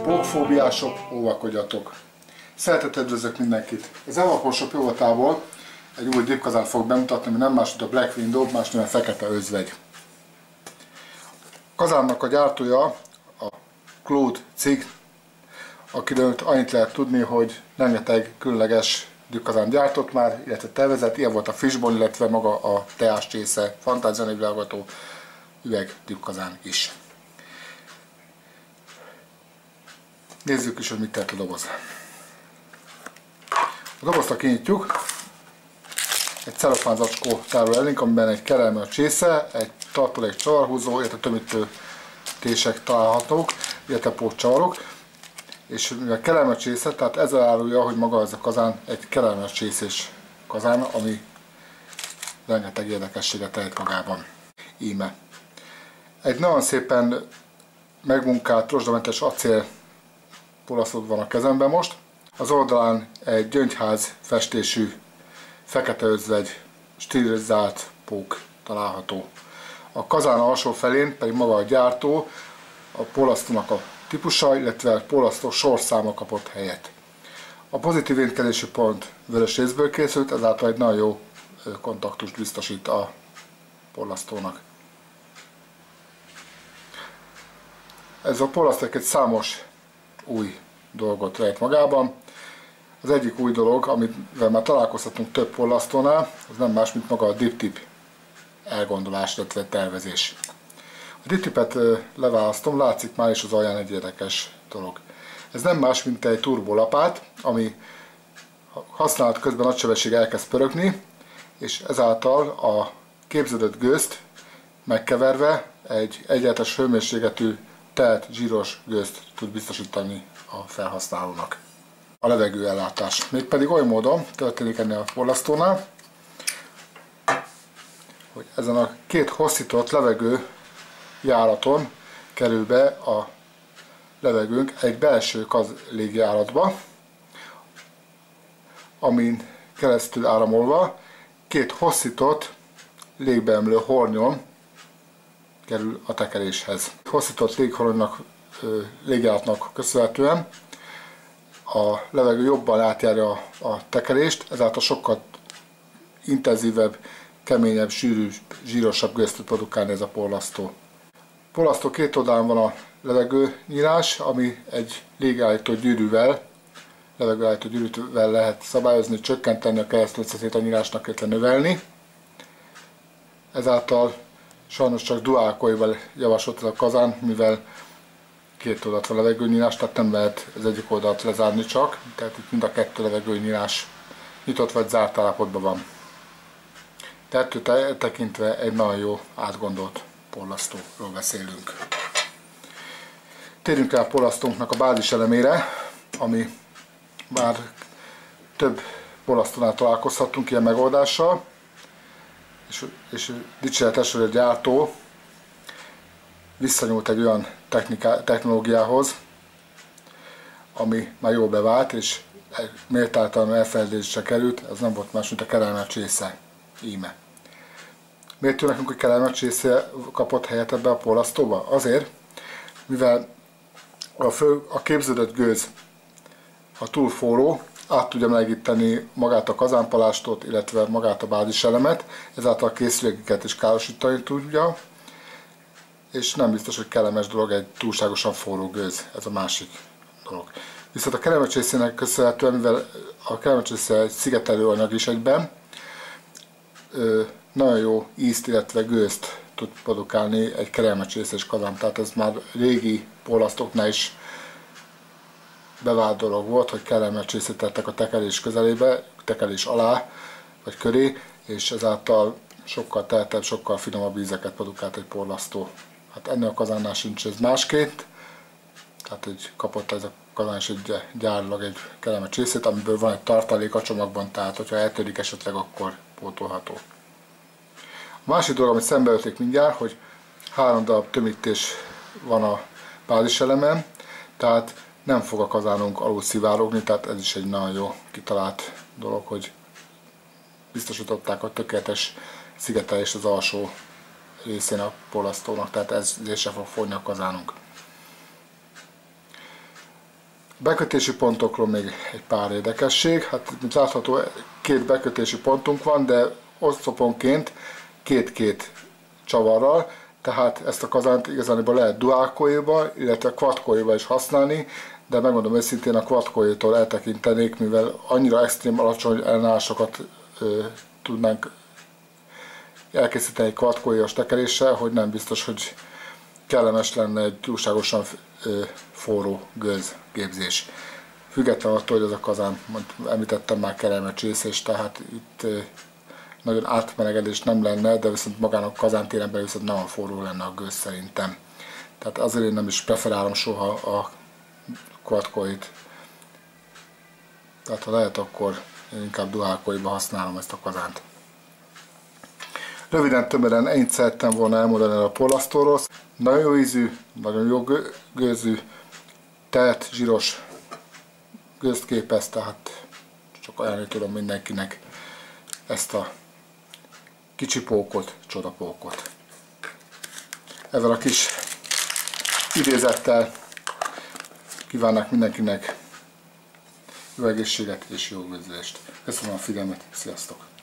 Pókfóbiások, óvakodjatok! Szeretettel üdvözlök mindenkit! Az Evapor Shop jóvoltából egy új dipkazánt fog bemutatni, ami nem más, mint a Black Widow, más néven Fekete Özvegy. A kazánnak a gyártója a Claude cég, akiről annyit lehet tudni, hogy rengeteg különleges dipkazánt gyártott már, illetve tervezett, ilyen volt a Fishbone, illetve maga a teás csésze, Fantázia névvilágító üveg dipkazán is. Nézzük is, hogy mit tehet a doboz. A dobozt kinyitjuk, egy celofán zacskó tárol elénk, amiben egy kerelme a csésze, egy tartalék csavarhúzó, illetve tömítőtések találhatók, illetve pótcsavarok. És mivel kerelme a csésze, tehát ezzel árulja, hogy maga ez a kazán egy kerelmes csészés kazán, ami rengeteg érdekességet tehet magában. Íme. Egy nagyon szépen megmunkált, rozsdamentes acél polaszod van a kezemben most. Az oldalán egy gyöngyház festésű Fekete Özvegy stilizált pók található. A kazán alsó felén pedig maga a gyártó, a polasztónak a típusa, illetve a polasztó sorszáma kapott helyet. A pozitív éntkezési pont vörös részből készült, ezáltal egy nagyon jó kontaktust biztosít a polasztónak. Ez a polaszték egy számos új dolgot rejt magában. Az egyik új dolog, amivel már találkozhatunk több porlasztónál, az nem más, mint maga a diptip elgondolás, illetve tervezés. A diptipet leválasztom, látszik már is az alján egy érdekes dolog. Ez nem más, mint egy turbolapát, ami használat közben nagy sebességgel elkezd pörögni, és ezáltal a képződött gőzt megkeverve egy egyenletes hőmérsékletű telt, zsíros gőzt tud biztosítani a felhasználónak. A levegőellátás. Mégpedig oly módon történik ennél a porlasztónál, hogy ezen a két hosszított levegő járaton kerül be a levegőnk egy belső légijáratba, amin keresztül áramolva két hosszított légbeemlő hornyon kerül a tekeréshez. Hosszított légjáratnak köszönhetően a levegő jobban átjárja a tekerést, ezáltal sokkal intenzívebb, keményebb, sűrű, zsírosabb gőzt tud produkálni ez a porlasztó. A porlasztó két oldalán van a levegőnyílás, ami egy légállító gyűrűvel lehet szabályozni, csökkenteni a keresztmetszetét a nyílásnak, illetve növelni. Ezáltal sajnos csak dual coil-val javasolt ez a kazán, mivel két oldalt van levegőnyílás, tehát nem lehet az egyik oldalt lezárni csak, tehát itt mind a kettő levegőnyílás nyitott vagy zárt állapotban van. Tehát tekintve egy nagyon jó átgondolt porlasztóról beszélünk. Térjünk el a porlasztónknak a bázis elemére, ami már több porlasztónál találkozhattunk ilyen megoldással, és dicséretes, hogy a gyártó visszanyúlt egy olyan technológiához, ami már jól bevált, és méltánytalanul elfeledésre került, ez nem volt más, mint a kerelmes csésze. Íme. Miért tűnik nekünk, hogy kerelmes csésze kapott helyet ebbe a porlasztóba? Azért, mivel a képződött gőz, ha túl forró, át tudja melegíteni magát a kazánpalástot, illetve magát a báziselemet, ezáltal a készülékeket is károsítani tudja, és nem biztos, hogy kellemes dolog egy túlságosan forró gőz, ez a másik dolog. Viszont a kerelmes csészének köszönhetően, mivel a kerelmes csésze egy szigetelő anyag is egyben, nagyon jó ízt, illetve gőzt tud produkálni egy kerelmes csészés kazán, tehát ez már régi porlasztóknál is bevált dolog volt, hogy kerelmes csészét tettek a tekerés közelébe, tekerés alá vagy köré, és ezáltal sokkal teltebb, sokkal finomabb ízeket produkált egy porlasztó. Hát ennél a kazánnál sincs ez másként, tehát kapott ez a kazán is gyárilag egy kerelmes csészét, amiből van egy tartalék a csomagban, tehát hogyha eltörik esetleg, akkor pótolható. A másik dolog, amit szembeötlik mindjárt, hogy 3 darab tömítés van a báziselemen, tehát nem fog a kazánunk alul szivárogni, tehát ez is egy nagyon jó kitalált dolog, hogy biztosították a tökéletes szigetelést az alsó részén a porlasztónak, tehát ezért sem fog fogyni a kazánunk. Bekötési pontokról még egy pár érdekesség. Hát, mint látható, 2 bekötési pontunk van, de oszloponként 2-2 csavarral, tehát ezt a kazánt igazából lehet dual coilba, illetve quad coilba is használni, de megmondom őszintén, a quad coiltól eltekintenék, mivel annyira extrém alacsony ellenállásokat tudnánk elkészíteni egy quad coilos tekeréssel, hogy nem biztos, hogy kellemes lenne egy túlságosan forró gőzgépzés. Függetlenül attól, hogy ez a kazán, említettem már, kerelmecsészés, tehát itt nagyon átmelegedés nem lenne, de viszont magának a kazántéren belül viszont nagyon forró lenne a gőz szerintem. Tehát azért én nem is preferálom soha a quad coilt. Tehát ha lehet, akkor én inkább dual coilba használom ezt a kazánt. Röviden, tömören ennyit szerettem volna elmondani a Polasztorról. Nagyon jó ízű, nagyon jó gőzű, telt, zsíros gőzt képez, tehát csak ajánlani tudom mindenkinek ezt a kicsi pókot, csodapókot. Ezzel a kis idézettel kívánok mindenkinek jó egészséget és jó gőzlést. Köszönöm a figyelmet, sziasztok!